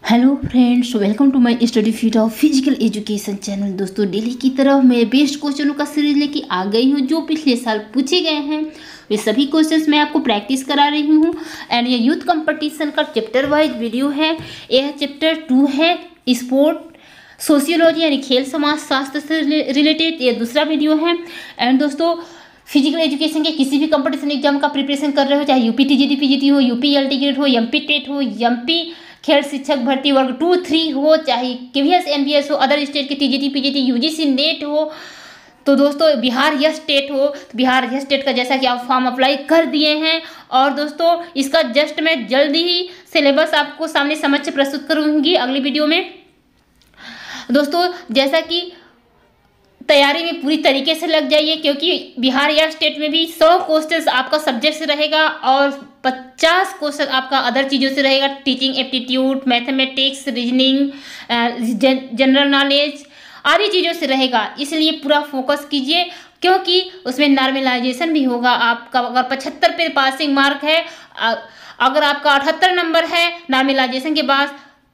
Hello friends, welcome to my study feed of physical education channel. दोस्तों, daily की तरह मैं बेस्ट क्वेश्चनों का सीरीज लेके आ गई हूँ जो पिछले साल पूछे गए हैं। वे सभी क्वेश्चंस मैं आपको प्रैक्टिस करा रही हूँ। एंड ये यूथ कंपटीशन का चैप्टर वाइज वीडियो है। यह चैप्टर 2 है, स्पोर्ट सोशियोलॉजी यानी खेल समाज शास्त्र से रिलेटेड ये दूसरा वीडियो है। एंड दोस्तों, फिजिकल एजुकेशन के किसी भी कंपटीशन एग्जाम का प्रिपरेशन कर रहे हो, चाहे यूपी टीजीटी पीजीटी हो, यूपी एलटी ग्रेड हो, एमपी टेट हो, एमपी खेल शिक्षक भर्ती वर्ग 2-3 हो, चाहे केवीएस एनबीएस हो, अदर स्टेट के टीजीटी पीजीटी यूजीसी नेट हो, तो दोस्तों बिहार यस स्टेट हो तो बिहार यस स्टेट का जैसा कि आप फॉर्म अप्लाई कर दिए हैं। और दोस्तों, इसका जस्ट मैं जल्दी ही सिलेबस आपको सामने समक्ष प्रस्तुत करूंगी अगली वीडियो में। दोस्तों, जैसा कि तैयारी में पूरी तरीके से लग जाइए, क्योंकि बिहार या स्टेट में भी 100 क्वेश्चंस आपका सब्जेक्ट से रहेगा और 50 क्वेश्चन आपका अदर चीज़ों से रहेगा। Teaching aptitude, mathematics, reasoning, general knowledge आदि चीज़ों से रहेगा। इसलिए पूरा फोकस कीजिए, क्योंकि उसमें नॉर्मलाइजेशन भी होगा। आपका अगर 75 पे पासिंग मार्क है, अगर आपका 78 नंबर है नॉर्मलाइजेशन के बाद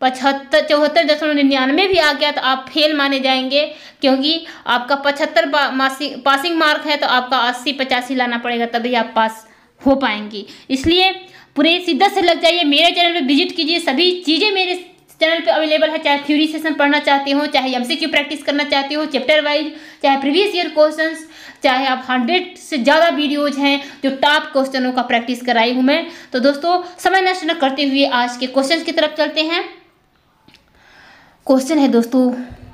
74.99 भी आ गया तो आप फेल माने जाएंगे, क्योंकि आपका 75 पासिंग मार्क है तो आपका 80-85 लाना पड़ेगा, तभी आप पास हो पाएंगे। इसलिए पूरे सीधा से लग जाइए। मेरे चैनल पे विजिट कीजिए, सभी चीज़ें मेरे चैनल पे अवेलेबल है। चाहे थ्योरी सेशन पढ़ना चाहते हो, चाहे एमसीक्यू प्रैक्टिस करना चाहते हो चैप्टर वाइज, चाहे प्रीवियस ईयर क्वेश्चंस, चाहे आप 100 से ज़्यादा वीडियोज हैं जो टॉप क्वेश्चनों का प्रैक्टिस कराई हूँ मैं। तो दोस्तों, समय नष्ट न करते हुए आज के क्वेश्चन की तरफ चलते हैं। क्वेश्चन है दोस्तों,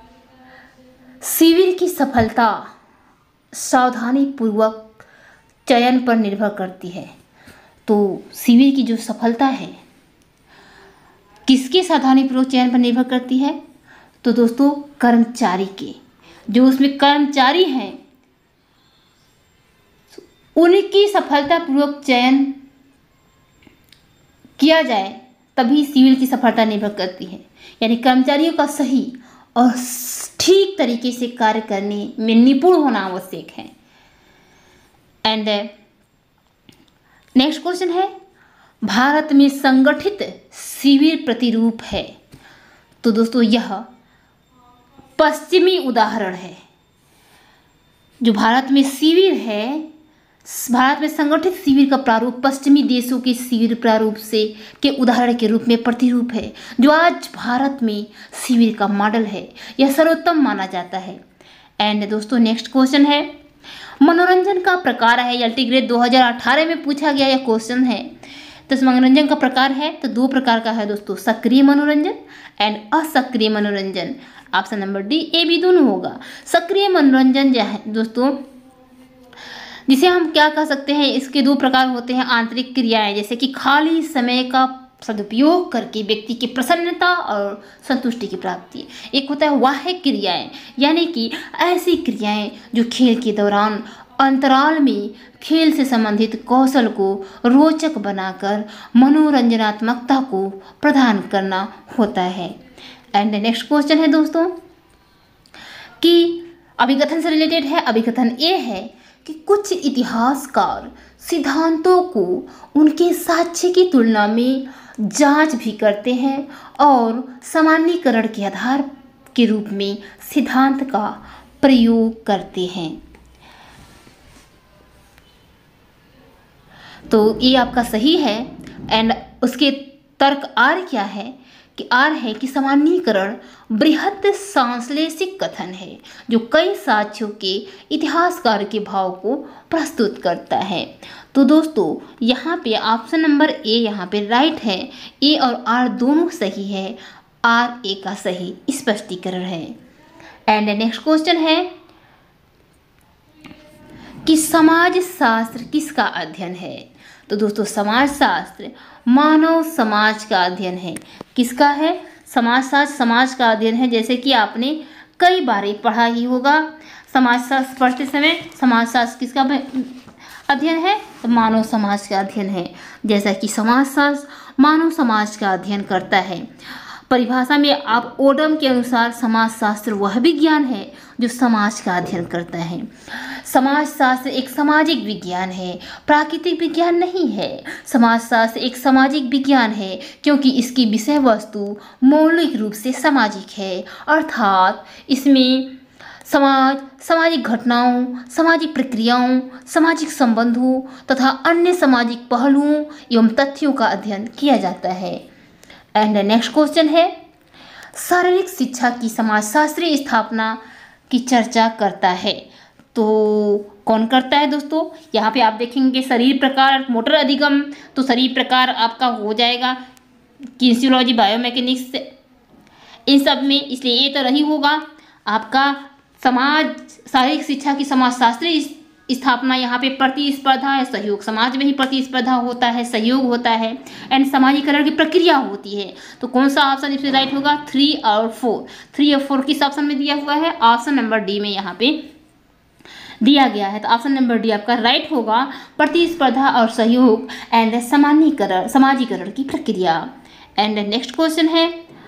शिविर की सफलता सावधानी पूर्वक चयन पर निर्भर करती है। तो शिविर की जो सफलता है किसके सावधानी पूर्वक चयन पर निर्भर करती है? तो दोस्तों, कर्मचारी के, जो उसमें कर्मचारी हैं उनकी सफलतापूर्वक चयन किया जाए तभी शिविर की सफलता निर्भर करती है। यानी कर्मचारियों का सही और ठीक तरीके से कार्य करने में निपुण होना आवश्यक है। एंड नेक्स्ट क्वेश्चन है, भारत में संगठित शिविर प्रतिरूप है। तो दोस्तों, यह पश्चिमी उदाहरण है। जो भारत में शिविर है, भारत में संगठित शिविर का प्रारूप पश्चिमी देशों के शिविर प्रारूप से के उदाहरण के रूप में प्रतिरूप है, जो आज भारत में शिविर का मॉडल है। यह सर्वोत्तम माना जाता है। एंड दोस्तों, नेक्स्ट क्वेश्चन है, मनोरंजन का प्रकार है। एलटी ग्रेड 2018 में पूछा गया यह क्वेश्चन है। तो मनोरंजन का प्रकार है तो 2 प्रकार का है दोस्तों, सक्रिय मनोरंजन एंड असक्रिय मनोरंजन। Option number D, A B दोनों होगा। सक्रिय मनोरंजन जो है दोस्तों, जिसे हम क्या कह सकते हैं, इसके 2 प्रकार होते हैं। आंतरिक क्रियाएं, जैसे कि खाली समय का सदुपयोग करके व्यक्ति की प्रसन्नता और संतुष्टि की प्राप्ति। एक होता है बाह्य क्रियाएं, यानी कि ऐसी क्रियाएं जो खेल के दौरान अंतराल में खेल से संबंधित कौशल को रोचक बनाकर मनोरंजनात्मकता को प्रदान करना होता है। एंड नेक्स्ट क्वेश्चन है दोस्तों कि अभिकथन से रिलेटेड है। अभिकथन ये है कि कुछ इतिहासकार सिद्धांतों को उनके साक्ष्य की तुलना में जांच भी करते हैं और सामान्यीकरण के आधार के रूप में सिद्धांत का प्रयोग करते हैं। तो ये आपका सही है। एंड उसके तर्क आर क्या है कि आर है कि सामान्यीकरण बृहत सांश्लेषिक कथन है जो कई साक्ष्यों के इतिहासकार के भाव को प्रस्तुत करता है। तो दोस्तों, यहाँ पे ऑप्शन नंबर ए यहाँ पे राइट है। ए और आर दोनों सही है। आर ए का सही स्पष्टीकरण है। एंड नेक्स्ट क्वेश्चन है कि समाज शास्त्र किसका अध्ययन है? तो दोस्तों, समाज शास्त्र मानव समाज का अध्ययन है। किसका है? समाजशास्त्र समाज का अध्ययन है। जैसे कि आपने कई बार पढ़ा ही होगा, समाजशास्त्र पढ़ते समय समाजशास्त्र किसका अध्ययन है? तो मानव समाज का अध्ययन है। जैसा कि समाजशास्त्र मानव समाज का अध्ययन करता है। परिभाषा में आप ओडम के अनुसार समाजशास्त्र वह विज्ञान है जो समाज का अध्ययन करता है। समाजशास्त्र एक सामाजिक विज्ञान है, प्राकृतिक विज्ञान नहीं है। समाजशास्त्र एक सामाजिक विज्ञान है क्योंकि इसकी विषय वस्तु मौलिक रूप से सामाजिक है, अर्थात इसमें सामाजिक घटनाओं, सामाजिक प्रक्रियाओं, सामाजिक संबंधों तथा अन्य सामाजिक पहलुओं एवं तथ्यों का अध्ययन किया जाता है। एंड नेक्स्ट क्वेश्चन है, शारीरिक शिक्षा की समाजशास्त्रीय स्थापना की चर्चा करता है। तो कौन करता है दोस्तों? यहाँ पे आप देखेंगे शरीर प्रकार, मोटर अधिगम, तो शरीर प्रकार आपका हो जाएगा किनेसियोलॉजी, बायोमैकेनिक्स, इन सब में, इसलिए ये तो रही होगा आपका शारीरिक शिक्षा की समाजशास्त्रीय स्थापना। यहाँ पे प्रतिस्पर्धा है, सहयोग, समाज में ही प्रतिस्पर्धा होता है, सहयोग होता है एंड समाजीकरण की प्रक्रिया होती है। तो कौन सा ऑप्शन इसमें राइट होगा? 3 और 4। 3 और 4 किस ऑप्शन में दिया हुआ है? ऑप्शन नंबर डी में यहाँ पे दिया गया है। तो ऑप्शन नंबर डी आपका राइट होगा, प्रतिस्पर्धा और सहयोग एंड समाजीकरण की प्रक्रिया। एंड नेक्स्ट क्वेश्चन है,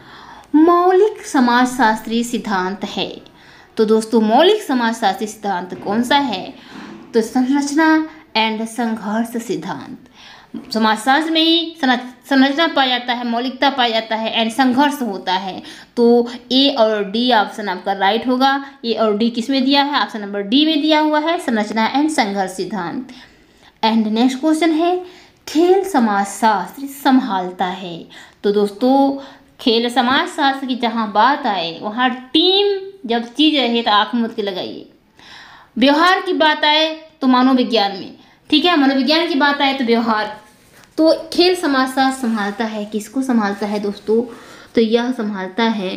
मौलिक समाजशास्त्रीय सिद्धांत है। तो दोस्तों मौलिक समाजशास्त्रीय सिद्धांत कौन सा है? तो संरचना एंड संघर्ष सिद्धांत। समाजशास्त्र में ही संरचना पाया जाता है, मौलिकता पाया जाता है एंड संघर्ष होता है। तो ए और डी ऑप्शन आपका राइट होगा। ए और डी किस में दिया है? ऑप्शन नंबर डी में दिया हुआ है, संरचना एंड संघर्ष सिद्धांत। एंड नेक्स्ट क्वेश्चन है, खेल समाजशास्त्र संभालता है। तो दोस्तों खेल समाजशास्त्र की जहाँ बात आए वहाँ टीम जब चीज रहे तो आँख मूंद के लगाइए। व्यवहार की बात आए तो मनोविज्ञान में, ठीक है, मनोविज्ञान की बात आए तो व्यवहार, तो खेल समाजशास्त्र संभालता है। किसको संभालता है दोस्तों? तो यह संभालता है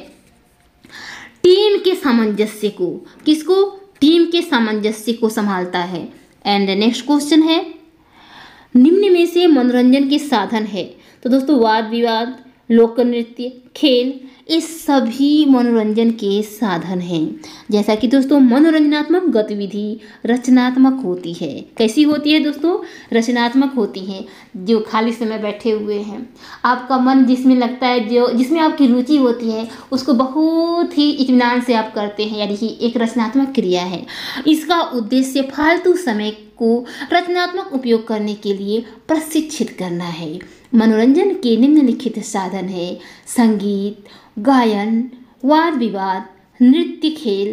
टीम के सामंजस्य को। किसको? टीम के सामंजस्य को संभालता है। एंड नेक्स्ट क्वेश्चन है, निम्न में से मनोरंजन के साधन है। तो दोस्तों वाद विवाद, लोक नृत्य, खेल, ये सभी मनोरंजन के साधन हैं। जैसा कि दोस्तों मनोरंजनात्मक गतिविधि रचनात्मक होती है। कैसी होती है दोस्तों? रचनात्मक होती है। जो खाली समय बैठे हुए हैं, आपका मन जिसमें लगता है, जो जिसमें आपकी रुचि होती है, उसको बहुत ही इत्मीनान से आप करते हैं, यानी कि एक रचनात्मक क्रिया है। इसका उद्देश्य फालतू समय को रचनात्मक उपयोग करने के लिए प्रशिक्षित करना है। मनोरंजन के निम्नलिखित साधन है: संगीत, गायन, वाद विवाद, नृत्य,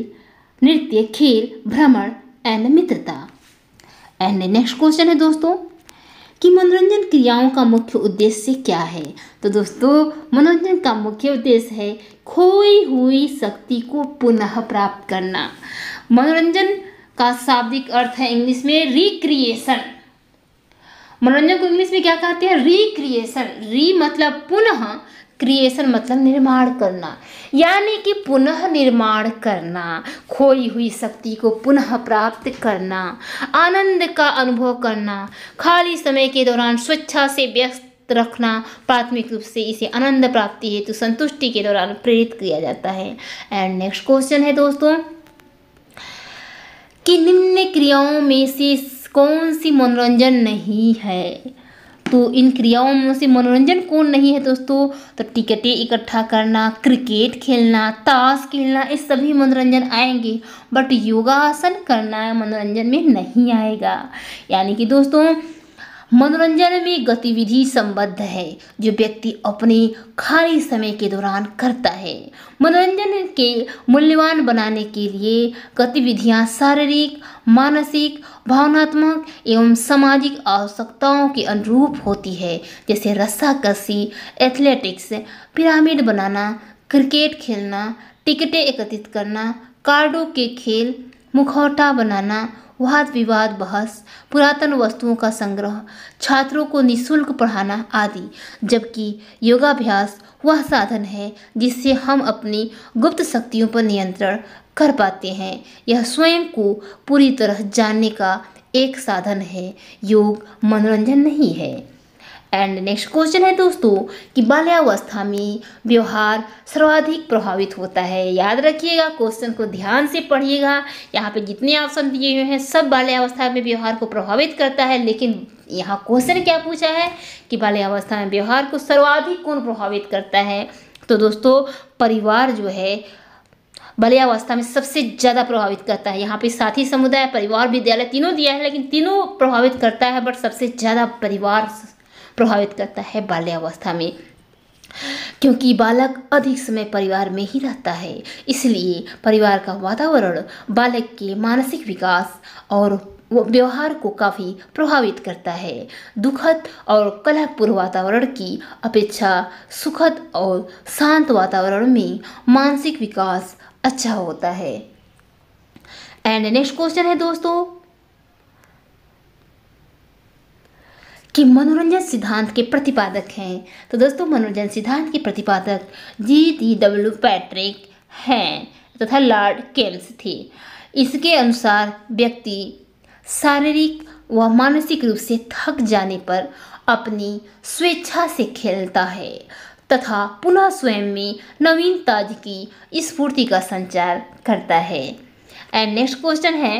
खेल, भ्रमण एंड मित्रता। एंड नेक्स्ट क्वेश्चन है दोस्तों कि मनोरंजन क्रियाओं का मुख्य उद्देश्य क्या है? तो दोस्तों मनोरंजन का मुख्य उद्देश्य है खोई हुई शक्ति को पुनः प्राप्त करना। मनोरंजन का शाब्दिक अर्थ है इंग्लिश में रिक्रिएशन। मनोरंजन को इंग्लिश में क्या कहते हैं? रिक्रिएशन। री मतलब पुनः, क्रिएशन मतलब निर्माण करना, यानी कि पुनः निर्माण करना, खोई हुई शक्ति को पुनः प्राप्त करना, आनंद का अनुभव करना, खाली समय के दौरान स्वेच्छा से व्यस्त रखना। प्राथमिक रूप से इसे आनंद प्राप्ति हेतु संतुष्टि के दौरान प्रेरित किया जाता है। एंड नेक्स्ट क्वेश्चन है दोस्तों कि निम्न क्रियाओं में से कौन सी मनोरंजन नहीं है? तो इन क्रियाओं में से मनोरंजन कौन नहीं है दोस्तों? तो टिकटें इकट्ठा करना, क्रिकेट खेलना, ताश खेलना, ये सभी मनोरंजन आएंगे, बट योगासन करना मनोरंजन में नहीं आएगा। यानी कि दोस्तों मनोरंजन में गतिविधि संबद्ध है जो व्यक्ति अपने खाली समय के दौरान करता है। मनोरंजन के मूल्यवान बनाने के लिए गतिविधियां शारीरिक, मानसिक, भावनात्मक एवं सामाजिक आवश्यकताओं के अनुरूप होती है, जैसे रस्साकशी, एथलेटिक्स, पिरामिड बनाना, क्रिकेट खेलना, टिकटें एकत्रित करना, कार्डों के खेल, मुखौटा बनाना, वाद विवाद बहस, पुरातन वस्तुओं का संग्रह, छात्रों को निःशुल्क पढ़ाना आदि। जबकि योगाभ्यास वह साधन है जिससे हम अपनी गुप्त शक्तियों पर नियंत्रण कर पाते हैं। यह स्वयं को पूरी तरह जानने का एक साधन है। योग मनोरंजन नहीं है। एंड नेक्स्ट क्वेश्चन है दोस्तों कि बाल्यावस्था में व्यवहार सर्वाधिक प्रभावित होता है। याद रखिएगा, क्वेश्चन को ध्यान से पढ़िएगा। यहाँ पे जितने ऑप्शन दिए हुए हैं सब बाल्यावस्था में व्यवहार को प्रभावित करता है, लेकिन यहाँ क्वेश्चन क्या पूछा है कि बाल्यावस्था में व्यवहार को सर्वाधिक कौन प्रभावित करता है? तो दोस्तों परिवार जो है बाल्यावस्था में सबसे ज़्यादा प्रभावित करता है। यहाँ पे साथी समुदाय, परिवार, विद्यालय तीनों दिया है, लेकिन तीनों प्रभावित करता है, बट सबसे ज़्यादा परिवार प्रभावित करता है बाल्यावस्था में, क्योंकि बालक अधिक समय परिवार में ही रहता है। इसलिए परिवार का वातावरण बालक के मानसिक विकास और व्यवहार को काफ़ी प्रभावित करता है। दुखद और कलहपूर्ण वातावरण की अपेक्षा सुखद और शांत वातावरण में मानसिक विकास अच्छा होता है। एंड नेक्स्ट क्वेश्चन है दोस्तों कि मनोरंजन सिद्धांत के प्रतिपादक हैं। तो दोस्तों मनोरंजन सिद्धांत के प्रतिपादक G.T.W. पैट्रिक हैं तथा लॉर्ड केम्स थे। इसके अनुसार व्यक्ति शारीरिक व मानसिक रूप से थक जाने पर अपनी स्वेच्छा से खेलता है तथा पुनः स्वयं में नवीन ताजगी स्फूर्ति का संचार करता है। एंड नेक्स्ट क्वेश्चन है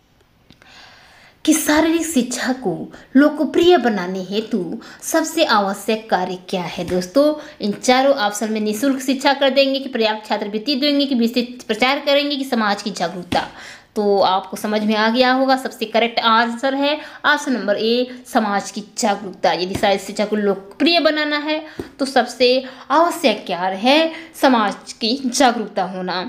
कि शारीरिक शिक्षा को लोकप्रिय बनाने हेतु सबसे आवश्यक कार्य क्या है। दोस्तों इन चारों ऑप्शन में निःशुल्क शिक्षा कर देंगे कि पर्याप्त छात्रवृत्ति देंगे कि विस्तृत प्रचार करेंगे कि समाज की जागरूकता। तो आपको समझ में आ गया होगा, सबसे करेक्ट आंसर है ऑप्शन नंबर ए, समाज की जागरूकता। यदि शारीरिक शिक्षा को लोकप्रिय बनाना है तो सबसे आवश्यक कार्य है समाज की जागरूकता होना,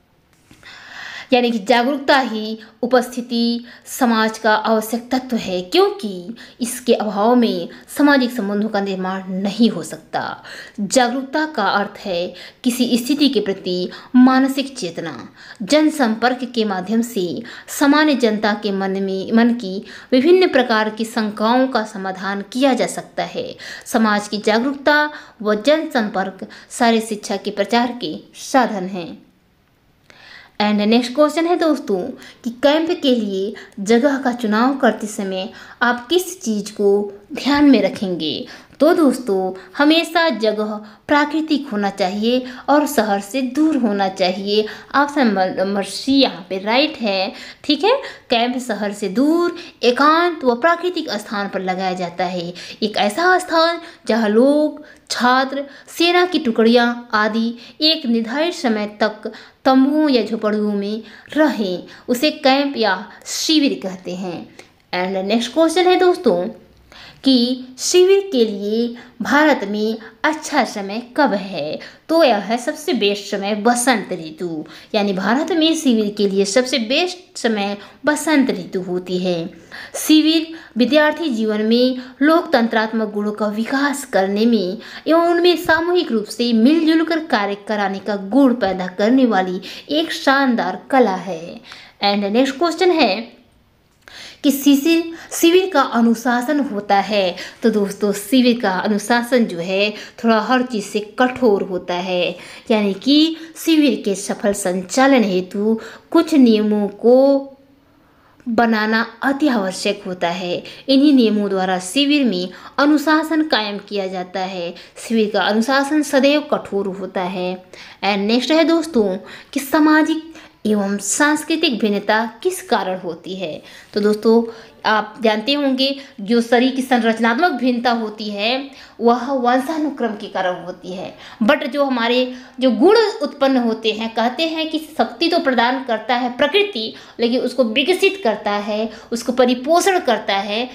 यानी कि जागरूकता ही उपस्थिति समाज का आवश्यक तत्व है, क्योंकि इसके अभाव में सामाजिक संबंधों का निर्माण नहीं हो सकता। जागरूकता का अर्थ है किसी स्थिति के प्रति मानसिक चेतना। जनसंपर्क के माध्यम से सामान्य जनता के मन की विभिन्न प्रकार की शंकाओं का समाधान किया जा सकता है। समाज की जागरूकता व जनसंपर्क शारीरिक शिक्षा के प्रचार के साधन हैं। एंड नेक्स्ट क्वेश्चन है दोस्तों कि कैंप के लिए जगह का चुनाव करते समय आप किस चीज़ को ध्यान में रखेंगे। तो दोस्तों हमेशा जगह प्राकृतिक होना चाहिए और शहर से दूर होना चाहिए। ऑप्शन नंबर सी यहाँ पे राइट है। ठीक है, कैंप शहर से दूर एकांत व प्राकृतिक स्थान पर लगाया जाता है। एक ऐसा स्थान जहाँ लोग, छात्र, सेना की टुकड़ियाँ आदि एक निर्धारित समय तक तंबुओं या झोपड़ियों में रहें, उसे कैंप या शिविर कहते हैं। एंड नेक्स्ट क्वेश्चन है दोस्तों कि शिविर के लिए भारत में अच्छा समय कब है। तो यह है सबसे बेस्ट समय बसंत ऋतु, यानी भारत में शिविर के लिए सबसे बेस्ट समय बसंत ऋतु होती है। शिविर विद्यार्थी जीवन में लोकतंत्रात्मक गुणों का विकास करने में एवं उनमें सामूहिक रूप से मिलजुल कर कार्य कराने का गुण पैदा करने वाली एक शानदार कला है। एंड नेक्स्ट क्वेश्चन है कि शिविर का अनुशासन होता है। तो दोस्तों शिविर का अनुशासन जो है थोड़ा हर चीज़ से कठोर होता है, यानी कि शिविर के सफल संचालन हेतु कुछ नियमों को बनाना अति आवश्यक होता है। इन्हीं नियमों द्वारा शिविर में अनुशासन कायम किया जाता है। शिविर का अनुशासन सदैव कठोर होता है। एंड नेक्स्ट है दोस्तों कि सामाजिक एवं सांस्कृतिक भिन्नता किस कारण होती है। तो दोस्तों आप जानते होंगे जो शरीर की संरचनात्मक भिन्नता होती है वह वंशानुक्रम के कारण होती है, बट जो हमारे जो गुण उत्पन्न होते हैं, कहते हैं कि शक्ति तो प्रदान करता है प्रकृति, लेकिन उसको विकसित करता है, उसको परिपोषण करता है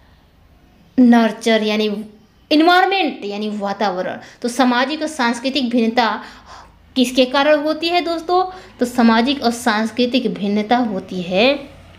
नर्चर यानी इन्वायरमेंट यानी वातावरण। तो सामाजिक और सांस्कृतिक भिन्नता किसके कारण होती है दोस्तों। तो सामाजिक और सांस्कृतिक भिन्नता होती है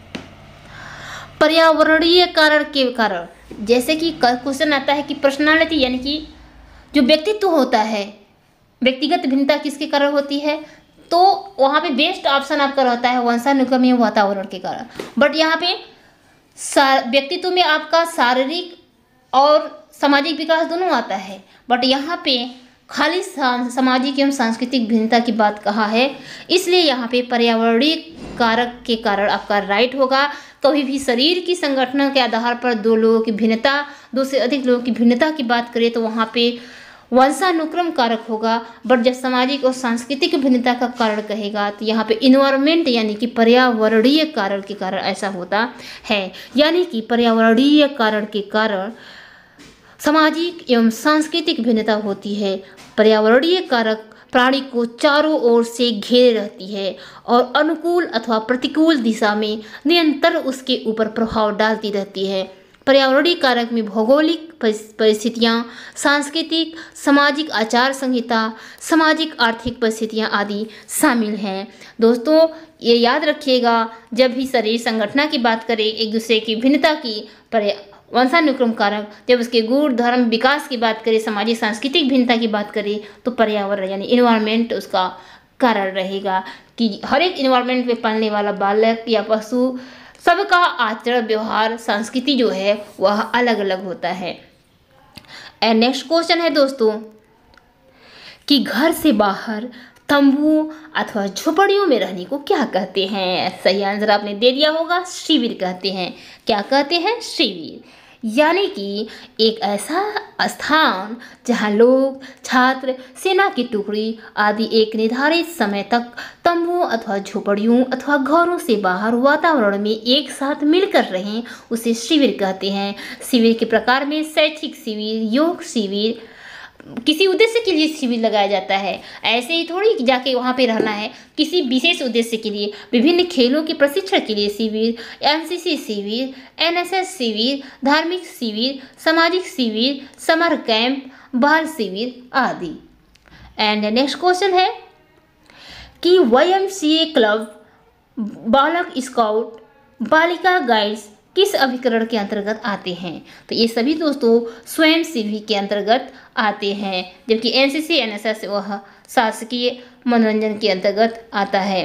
पर्यावरणीय कारण के कारण। जैसे कि क्वेश्चन आता है कि पर्सनालिटी यानी कि जो व्यक्तित्व होता है, व्यक्तिगत भिन्नता किसके कारण होती है। तो वहाँ पे बेस्ट ऑप्शन आपका रहता है वंशानुक्रम या वातावरण के कारण। बट यहाँ पे व्यक्तित्व में आपका शारीरिक और सामाजिक विकास दोनों आता है, बट यहाँ पे खाली सामाजिक एवं सांस्कृतिक भिन्नता की बात कहा है, इसलिए यहाँ पे पर्यावरणीय कारक के कारण आपका राइट होगा। कभी भी शरीर की संगठन के आधार पर दो से अधिक लोगों की भिन्नता की बात करें तो वहाँ पे वंशानुक्रम कारक होगा, बट जब सामाजिक और सांस्कृतिक भिन्नता का कारण कहेगा तो यहाँ पे इन्वायरमेंट यानी कि पर्यावरणीय कारण के कारण ऐसा होता है। यानी कि पर्यावरणीय कारण के कारण सामाजिक एवं सांस्कृतिक भिन्नता होती है। पर्यावरणीय कारक प्राणी को चारों ओर से घेरे रहती है और अनुकूल अथवा प्रतिकूल दिशा में निरंतर उसके ऊपर प्रभाव डालती रहती है। पर्यावरणीय कारक में भौगोलिक परिस्थितियाँ, सांस्कृतिक सामाजिक आचार संहिता, सामाजिक आर्थिक परिस्थितियाँ आदि शामिल हैं। दोस्तों ये याद रखिएगा, जब भी शरीर संगठना की बात करें, एक दूसरे की भिन्नता की, वंशानुक्रम कारक, जब उसके गुण धर्म विकास की बात करें, सामाजिक सांस्कृतिक भिन्नता की बात करें, तो पर्यावरण यानी इन्वायरमेंट उसका कारण रहेगा कि हर एक इन्वायरमेंट में पलने वाला बालक या पशु सबका आचरण व्यवहार संस्कृति जो है वह अलग अलग होता है। एंड नेक्स्ट क्वेश्चन है दोस्तों कि घर से बाहर तंबू अथवा झोपड़ियों में रहने को क्या कहते हैं? सही आंसर आपने दे दिया होगा, शिविर कहते हैं। क्या कहते हैं? शिविर। यानी कि एक ऐसा स्थान जहां लोग, छात्र, सेना की टुकड़ी आदि एक निर्धारित समय तक तंबू अथवा झोपड़ियों अथवा घरों से बाहर वातावरण में एक साथ मिलकर रहें, उसे शिविर कहते हैं। शिविर के प्रकार में शैक्षिक शिविर, योग शिविर, किसी उद्देश्य के लिए शिविर लगाया जाता है। ऐसे ही थोड़ी जाके वहाँ पे रहना है, किसी विशेष उद्देश्य के लिए, विभिन्न खेलों के प्रशिक्षण के लिए शिविर, एनसीसी शिविर, एनएसएस शिविर, धार्मिक शिविर, सामाजिक शिविर, समर कैंप, बाल शिविर आदि। एंड नेक्स्ट क्वेश्चन है कि वाईएमसीए क्लब, बालक स्काउट, बालिका गाइड्स किस अभिकरण के अंतर्गत आते हैं? तो ये सभी दोस्तों स्वयंसेवी के अंतर्गत आते हैं, जबकि एनसीसी एनएसएस वह शासकीय मनोरंजन के अंतर्गत आता है।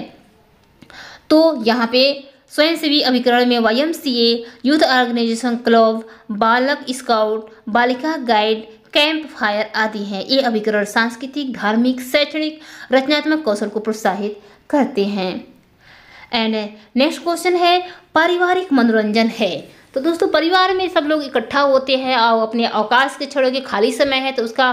तो यहाँ पे स्वयंसेवी अभिकरण में वाईएमसीए, यूथ ऑर्गेनाइजेशन क्लब, बालक स्काउट, बालिका गाइड, कैंप फायर आदि हैं। ये अभिकरण सांस्कृतिक, धार्मिक, शैक्षणिक, रचनात्मक कौशल को प्रोत्साहित करते हैं। एंड नेक्स्ट क्वेश्चन है पारिवारिक मनोरंजन है। तो दोस्तों परिवार में सब लोग इकट्ठा होते हैं और अपने अवकाश के छोड़ के खाली समय है तो उसका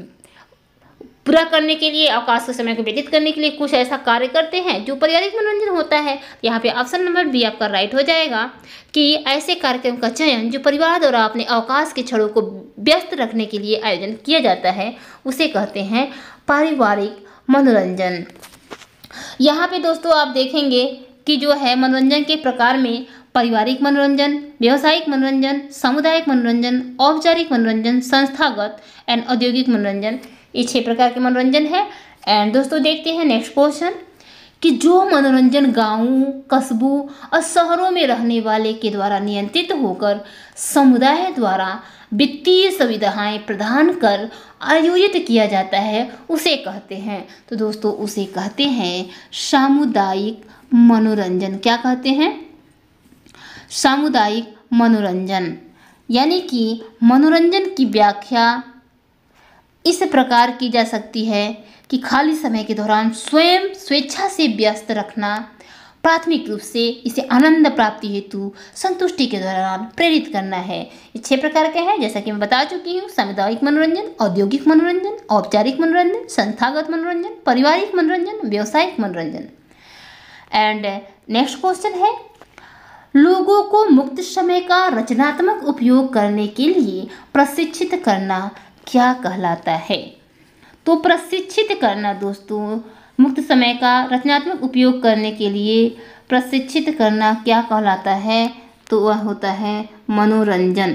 पूरा करने के लिए, अवकाश के समय को व्यतीत करने के लिए कुछ ऐसा कार्य करते हैं जो पारिवारिक मनोरंजन होता है। यहाँ पे ऑप्शन नंबर बी आपका राइट हो जाएगा कि ऐसे कार्यक्रम का चयन जो परिवार द्वारा अपने अवकाश के क्षणों को व्यस्त रखने के लिए आयोजन किया जाता है उसे कहते हैं पारिवारिक मनोरंजन। यहाँ पे दोस्तों आप देखेंगे कि जो है मनोरंजन के प्रकार में पारिवारिक मनोरंजन, व्यावसायिक मनोरंजन, सामुदायिक मनोरंजन, औपचारिक मनोरंजन, संस्थागत एंड औद्योगिक मनोरंजन, ये 6 प्रकार के मनोरंजन है। एंड दोस्तों देखते हैं नेक्स्ट क्वेश्चन कि जो मनोरंजन गांवों, कस्बों और शहरों में रहने वाले के द्वारा नियंत्रित होकर समुदाय द्वारा वित्तीय सुविधाएं प्रदान कर आयोजित किया जाता है उसे कहते हैं। तो दोस्तों उसे कहते हैं सामुदायिक मनोरंजन। क्या कहते हैं? सामुदायिक मनोरंजन। यानी कि मनोरंजन की व्याख्या इस प्रकार की जा सकती है कि खाली समय के दौरान स्वयं स्वेच्छा से व्यस्त रखना, प्राथमिक रूप से इसे आनंद प्राप्ति हेतु संतुष्टि के दौरान प्रेरित करना है। ये 6 प्रकार के हैं जैसा कि मैं बता चुकी हूँ, सामुदायिक मनोरंजन, औद्योगिक मनोरंजन, औपचारिक मनोरंजन, संस्थागत मनोरंजन, पारिवारिक मनोरंजन, व्यावसायिक मनोरंजन। एंड नेक्स्ट क्वेश्चन है लोगों को मुक्त समय का रचनात्मक उपयोग करने के लिए प्रशिक्षित करना क्या कहलाता है? तो प्रशिक्षित करना दोस्तों, मुक्त समय का रचनात्मक उपयोग करने के लिए प्रशिक्षित करना क्या कहलाता है? तो वह होता है मनोरंजन।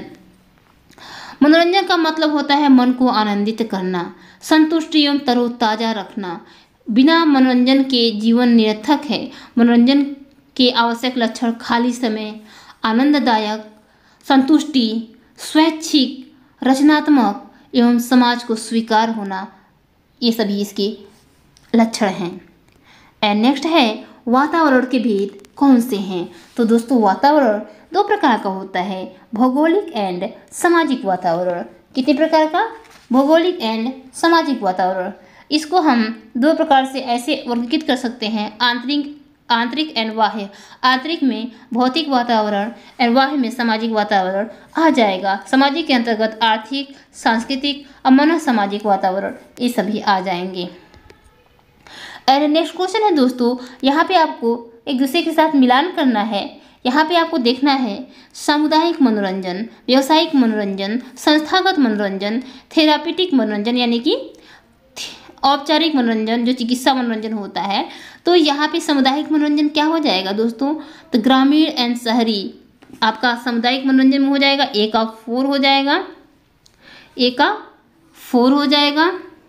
मनोरंजन का मतलब होता है मन को आनंदित करना, संतुष्टि एवं तरोताजा रखना। बिना मनोरंजन के जीवन निरर्थक है। मनोरंजन के आवश्यक लक्षण खाली समय, आनंददायक, संतुष्टि, स्वैच्छिक, रचनात्मक एवं समाज को स्वीकार होना, ये सभी इसके लक्षण हैं। एंड नेक्स्ट है वातावरण के भेद कौन से हैं? तो दोस्तों वातावरण 2 प्रकार का होता है, भौगोलिक एंड सामाजिक वातावरण। कितने प्रकार का? भौगोलिक एंड सामाजिक वातावरण। इसको हम 2 प्रकार से ऐसे वर्गीकृत कर सकते हैं, आंतरिक एंड बाह्य। आंतरिक में भौतिक वातावरण एंड बाह्य में सामाजिक वातावरण आ जाएगा। सामाजिक के अंतर्गत आर्थिक, सांस्कृतिक और मनोसामाजिक वातावरण ये सभी आ जाएंगे। एंड नेक्स्ट क्वेश्चन है दोस्तों, यहाँ पे आपको एक दूसरे के साथ मिलान करना है यहाँ पे आपको देखना है सामुदायिक मनोरंजन, व्यावसायिक मनोरंजन, संस्थागत मनोरंजन, थेरापीटिक मनोरंजन यानी कि औपचारिक मनोरंजन जो चिकित्सा मनोरंजन होता है। तो यहाँ पे सामुदायिक मनोरंजन क्या हो जाएगा दोस्तों, तो ग्रामीण एंड शहरी आपका सामुदायिक मनोरंजन में हो जाएगा, ए का 4 हो जाएगा, ए का 4 हो जाएगा,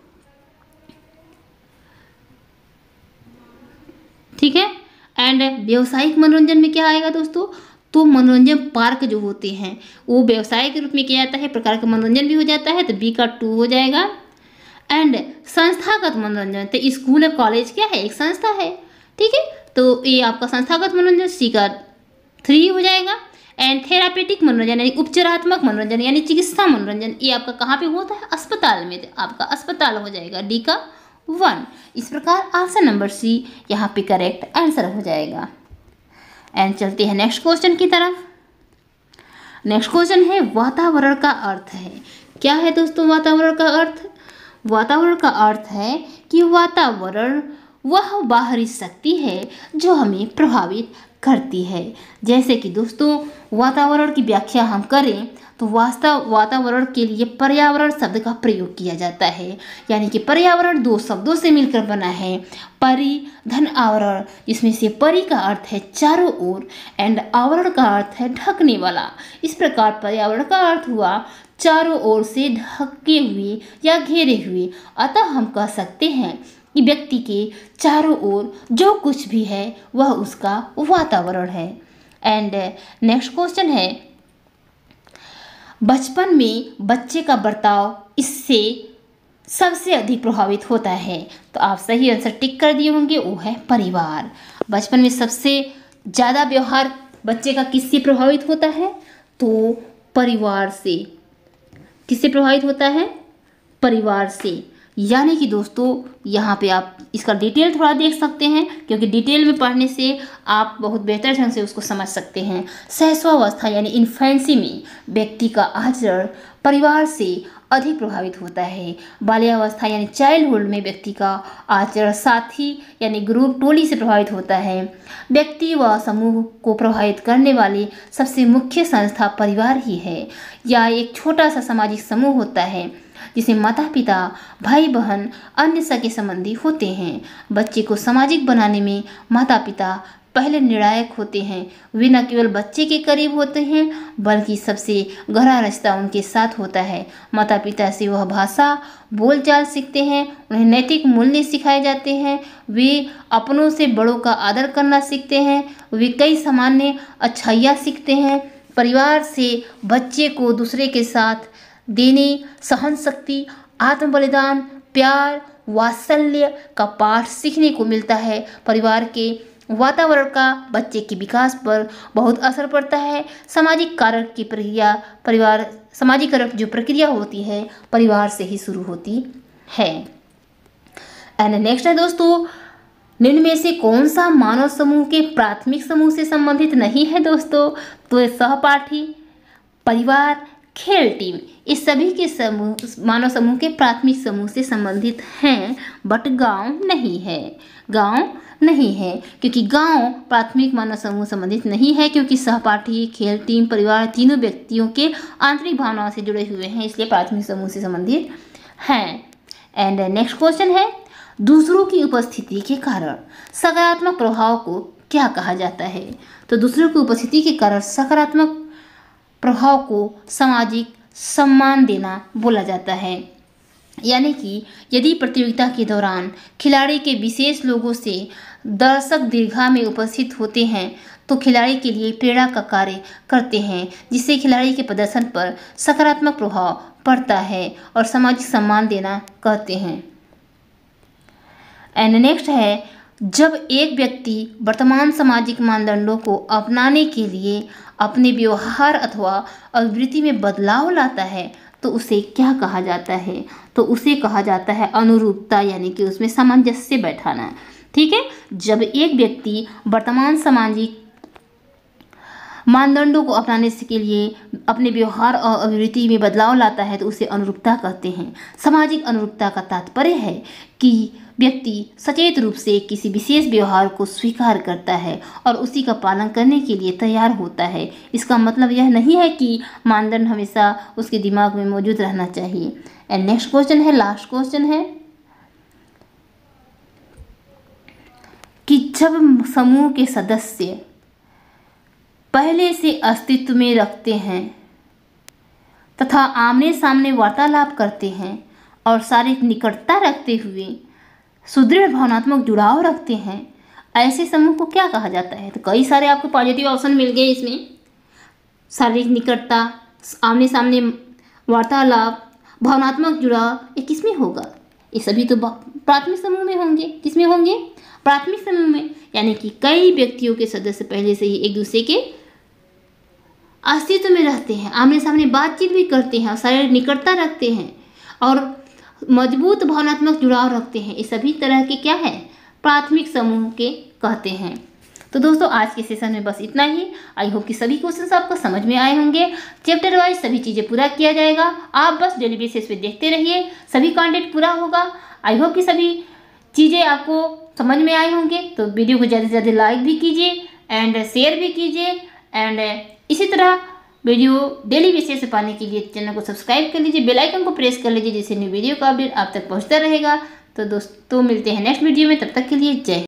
ठीक है। एंड व्यावसायिक मनोरंजन में क्या आएगा दोस्तों, तो मनोरंजन पार्क जो होते हैं वो व्यवसाय के रूप में किया जाता है, प्रकार का मनोरंजन भी हो जाता है, तो बी का 2 हो जाएगा। एंड संस्थागत मनोरंजन, तो स्कूल या कॉलेज क्या है, एक संस्था है, ठीक है, तो ये आपका संस्थागत मनोरंजन सी का 3 हो जाएगा। एंड थेरापेटिक मनोरंजन यानी उपचारात्मक मनोरंजन यानी चिकित्सा मनोरंजन, ये आपका कहाँ पे होता है, अस्पताल में, तो आपका अस्पताल हो जाएगा, डी का 1। इस प्रकार ऑप्शन नंबर सी यहाँ पे करेक्ट आंसर हो जाएगा। एंड चलते हैं नेक्स्ट क्वेश्चन की तरफ। नेक्स्ट क्वेश्चन है वातावरण का अर्थ है, क्या है दोस्तों वातावरण का अर्थ, वातावरण का अर्थ है कि वातावरण वह बाहरी शक्ति है जो हमें प्रभावित करती है। जैसे कि दोस्तों वातावरण की व्याख्या हम करें तो वातावरण के लिए पर्यावरण शब्द का प्रयोग किया जाता है, यानी कि पर्यावरण 2 शब्दों से मिलकर बना है, परि धन आवरण, जिसमें से परि का अर्थ है चारों ओर एंड आवरण का अर्थ है ढकने वाला। इस प्रकार पर्यावरण का अर्थ हुआ चारों ओर से ढके हुए या घेरे हुए। अतः हम कह सकते हैं कि व्यक्ति के चारों ओर जो कुछ भी है वह उसका वातावरण है। एंड नेक्स्ट क्वेश्चन है बचपन में बच्चे का बर्ताव इससे सबसे अधिक प्रभावित होता है, तो आप सही आंसर टिक कर दिए होंगे, वो है परिवार। बचपन में सबसे ज़्यादा व्यवहार बच्चे का किससे प्रभावित होता है, तो परिवार से। किससे प्रभावित होता है, परिवार से। यानी कि दोस्तों यहाँ पे आप इसका डिटेल थोड़ा देख सकते हैं, क्योंकि डिटेल में पढ़ने से आप बहुत बेहतर ढंग से उसको समझ सकते हैं। शैशवावस्था यानी इन्फेंसी में व्यक्ति का आचरण परिवार से अधिक प्रभावित होता है। बाल्यावस्था यानी चाइल्डहुड में व्यक्ति का आचरण साथी यानी ग्रुप टोली से प्रभावित होता है। व्यक्ति व समूह को प्रभावित करने वाली सबसे मुख्य संस्था परिवार ही है, या एक छोटा सा सामाजिक समूह होता है जिसमें माता पिता, भाई बहन, अन्य सगे संबंधी होते हैं। बच्चे को सामाजिक बनाने में माता पिता पहले निर्णायक होते हैं। वे न केवल बच्चे के करीब होते हैं बल्कि सबसे गहरा रिश्ता उनके साथ होता है। माता पिता से वह भाषा बोलचाल सीखते हैं, उन्हें नैतिक मूल्य सिखाए जाते हैं, वे अपनों से बड़ों का आदर करना सीखते हैं, वे कई सामान्य अच्छाइयाँ सीखते हैं। परिवार से बच्चे को दूसरे के साथ देने, सहन शक्ति, आत्म बलिदान, प्यार, वात्सल्य का पाठ सीखने को मिलता है। परिवार के वातावरण का बच्चे के विकास पर बहुत असर पड़ता है। सामाजिक कारक की प्रक्रिया सामाजिक कारक जो प्रक्रिया होती है परिवार से ही शुरू होती है। एंड नेक्स्ट है दोस्तों, निम्न में से कौन सा मानव समूह के प्राथमिक समूह से संबंधित नहीं है दोस्तों, तो सहपाठी, परिवार, खेल टीम, इस सभी के समूह मानव समूह के प्राथमिक समूह से संबंधित हैं, बट गांव नहीं है। गांव नहीं है क्योंकि गांव प्राथमिक मानव समूह संबंधित नहीं है, क्योंकि सहपाठी, खेल टीम, परिवार तीनों व्यक्तियों के आंतरिक भावनाओं से जुड़े हुए हैं, इसलिए प्राथमिक समूह से संबंधित हैं। एंड नेक्स्ट क्वेश्चन है दूसरों की उपस्थिति के कारण सकारात्मक प्रभाव को क्या कहा जाता है, तो दूसरों की उपस्थिति के कारण सकारात्मक प्रभाव को सामाजिक सम्मान देना बोला जाता है। यानी कि यदि प्रतियोगिता के दौरान खिलाड़ी के विशेष लोगों से दर्शक दीर्घा में उपस्थित होते हैं तो खिलाड़ी के लिए प्रेरणा का कार्य करते हैं, जिससे खिलाड़ी के प्रदर्शन पर सकारात्मक प्रभाव पड़ता है और सामाजिक सम्मान देना कहते हैं। एंड नेक्स्ट है जब एक व्यक्ति वर्तमान सामाजिक मानदंडों को अपनाने के लिए अपने व्यवहार अथवा अभिवृत्ति में बदलाव लाता है तो उसे क्या कहा जाता है, तो उसे कहा जाता है अनुरूपता, यानी कि उसमें सामंजस्य बैठाना। ठीक है, जब एक व्यक्ति वर्तमान सामाजिक मानदंडों को अपनाने से के लिए अपने व्यवहार और अभिवृत्ति में बदलाव लाता है तो उसे अनुरूपता कहते हैं। सामाजिक अनुरूपता का तात्पर्य है कि व्यक्ति सचेत रूप से किसी विशेष व्यवहार को स्वीकार करता है और उसी का पालन करने के लिए तैयार होता है। इसका मतलब यह नहीं है कि मानदंड हमेशा उसके दिमाग में मौजूद रहना चाहिए। एंड नेक्स्ट क्वेश्चन है, लास्ट क्वेश्चन है कि जब समूह के सदस्य पहले से अस्तित्व में रखते हैं तथा आमने सामने वार्तालाप करते हैं और शारीरिक निकटता रखते हुए सुदृढ़ भावनात्मक जुड़ाव रखते हैं, ऐसे समूह को क्या कहा जाता है? तो कई सारे आपको पॉजिटिव ऑप्शन मिल गए इसमें। शारीरिक निकटता, आमने सामने वार्तालाप, भावनात्मक जुड़ाव, ये किसमें होगा? ये सभी तो प्राथमिक समूह में होंगे। किसमें होंगे? प्राथमिक समूह में। यानी कि कई व्यक्तियों के सदस्य पहले से ही एक दूसरे के अस्तित्व में रहते हैं, आमने सामने बातचीत भी करते हैं, शारीरिक निकटता रखते हैं और मजबूत भावनात्मक जुड़ाव रखते हैं। ये सभी तरह के क्या है? प्राथमिक समूह के कहते हैं। तो दोस्तों आज के सेशन में बस इतना ही। आई होप कि सभी क्वेश्चंस आपको समझ में आए होंगे। चैप्टर वाइज सभी चीज़ें पूरा किया जाएगा, आप बस डेली बेसिस पे देखते रहिए, सभी कंटेंट पूरा होगा। आई होप कि सभी चीज़ें आपको समझ में आए होंगे। तो वीडियो को ज़्यादा से ज़्यादा लाइक भी कीजिए एंड शेयर भी कीजिए एंड इसी तरह वीडियो डेली बेसिस से पाने के लिए चैनल को सब्सक्राइब कर लीजिए, बेल आइकन को प्रेस कर लीजिए, जिससे न्यू वीडियो का अपडेट आप तक पहुंचता रहेगा। तो दोस्तों मिलते हैं नेक्स्ट वीडियो में, तब तक के लिए जय हिंद।